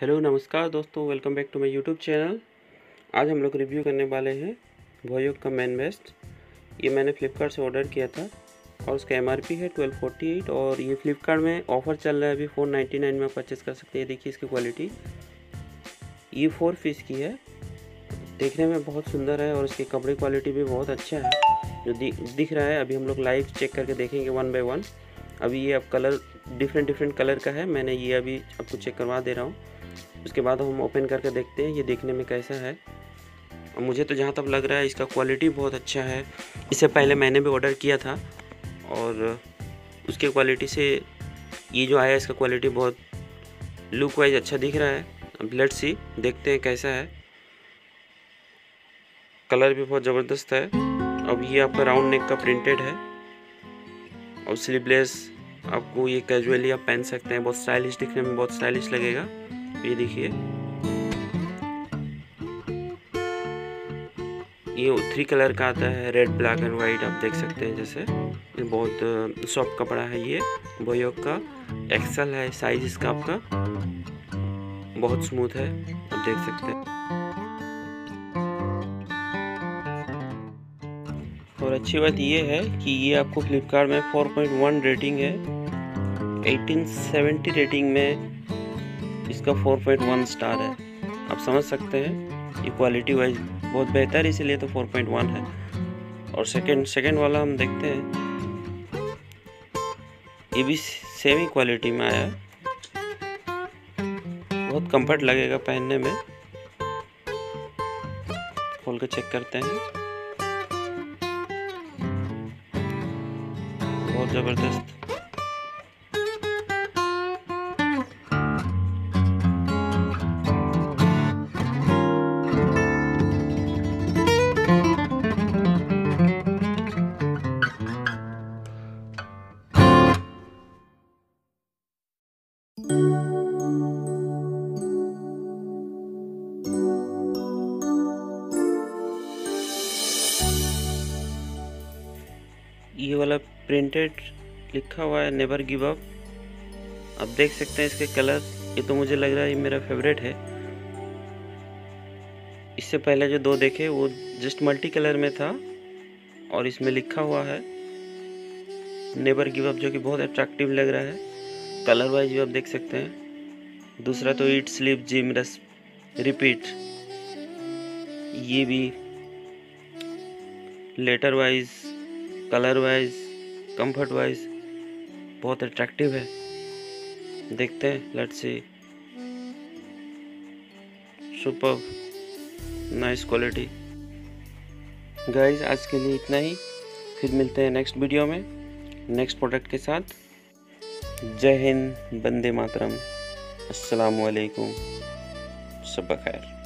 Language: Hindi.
हेलो नमस्कार दोस्तों, welcome back to my YouTube channel. आज हम लोग रिव्यू करने वाले हैं वोयोग का मैन वेस्ट। ये मैंने फ़्लिपकार्ट से ऑर्डर किया था और उसका एमआरपी है 1248 और ये फ़्लिपकार्ट में ऑफ़र चल रहा है। अभी 499 में परचेज़ कर सकते हैं। देखिए इसकी क्वालिटी, ये 4 पीस की है, देखने में बहुत सुंदर है और इसकी कपड़े क्वालिटी भी बहुत अच्छा है जो दिख रहा है। अभी हम लोग लाइव चेक करके देखेंगे 1 बाय 1। अभी ये अब कलर डिफरेंट कलर का है। मैंने ये अभी आपको चेक करवा दे रहा हूँ, उसके बाद हम ओपन करके देखते हैं ये देखने में कैसा है। और मुझे तो जहाँ तक लग रहा है इसका क्वालिटी बहुत अच्छा है। इससे पहले मैंने भी ऑर्डर किया था और उसके क्वालिटी से ये जो आया इसका क्वालिटी बहुत लुक वाइज अच्छा दिख रहा है। अब लेट्स सी, देखते हैं कैसा है। कलर भी बहुत ज़बरदस्त है। अब ये आपका राउंड नेक का प्रिंटेड है और स्लीवलेस, आपको ये कैजुअली आप पहन सकते हैं। बहुत स्टाइलिश, दिखने में बहुत स्टाइलिश लगेगा। ये देखिए, ये 3 कलर का आता है, रेड, ब्लैक एंड वाइट, आप देख सकते हैं। जैसे ये बहुत सॉफ्ट कपड़ा है। ये वोयोग का एक्सेल है साइज इसका, आपका बहुत स्मूथ है, आप देख सकते हैं। और अच्छी बात ये है कि ये आपको फ्लिपकार्ट में 4.1 रेटिंग है। 1870 रेटिंग में इसका 4.1 स्टार है। आप समझ सकते हैं ये क्वालिटी वाइज बहुत बेहतर है, इसीलिए तो 4.1 है। और सेकंड वाला हम देखते हैं, ये भी सेम ही क्वालिटी में आया है। बहुत कंफर्ट लगेगा पहनने में। खोल के चेक करते हैं। बहुत ज़बरदस्त। ये वाला प्रिंटेड लिखा हुआ है नेवर गिव अप। आप देख सकते हैं इसके कलर, ये तो मुझे लग रहा है ये मेरा फेवरेट है। इससे पहले जो 2 देखे वो जस्ट मल्टी कलर में था और इसमें लिखा हुआ है नेवर गिव अप, जो कि बहुत अट्रैक्टिव लग रहा है। कलर वाइज भी आप देख सकते हैं। दूसरा तो ईट स्लीप जिम रस रिपीट, ये भी letter wise, colour wise, comfort wise बहुत अट्रैक्टिव है। देखते हैं, let's see. Superb, nice quality. Guys आज के लिए इतना ही, फिर मिलते हैं नेक्स्ट वीडियो में नेक्स्ट प्रोडक्ट के साथ। जय हिंद, वंदे मातरम, अस्सलाम वालेकुम, सब खैर।